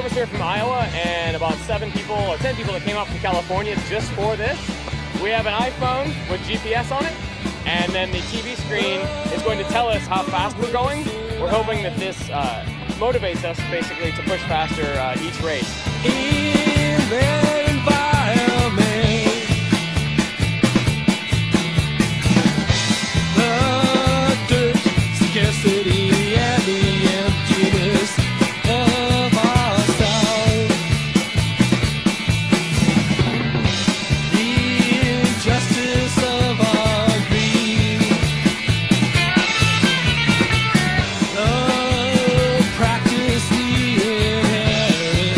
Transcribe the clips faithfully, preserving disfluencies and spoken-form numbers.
of us here from Iowa and about seven people or ten people that came up from California just for this. We have an iPhone with G P S on it, and then the T V screen is going to tell us how fast we're going. We're hoping that this uh, motivates us basically to push faster uh, each race. In their environment, the dirt, scarcity, and the emptiness of our soul, the injustice of our greed, the practice we inherit,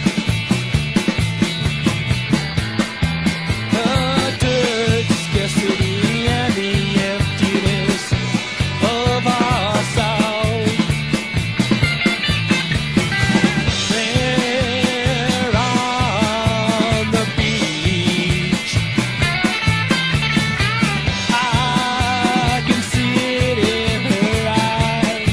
the dirt, scarcity, and the emptiness of our soul. There on the beach, I can see it in her eyes.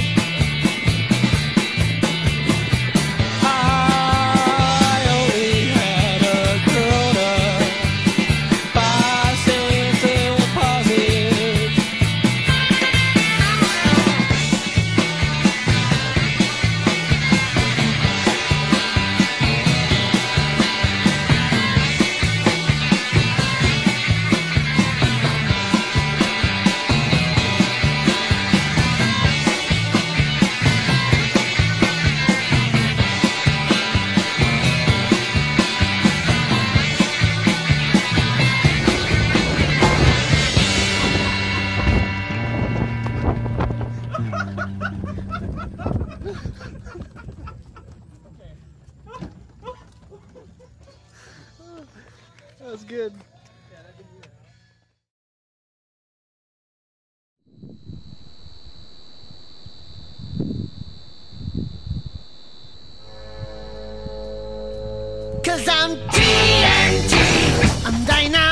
I only had a grown-up five cents deposit. That was good. Cause I'm T N T, I'm dynamite.